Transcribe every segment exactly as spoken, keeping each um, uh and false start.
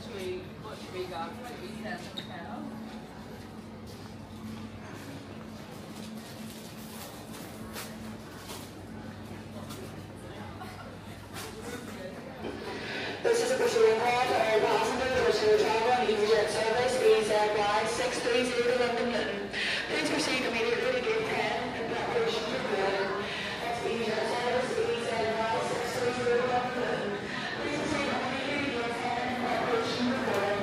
This is a pursuing call to all passengers wishing to travel on EasyJet service E Z Y six three zero to London Luton. Please proceed immediately to gate ten in preparation for boarding. That's EasyJet service E Z Y six three zero to London Luton. Please proceed immediately to gate ten in preparation for boarding.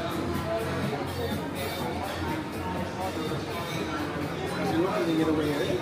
Get away here.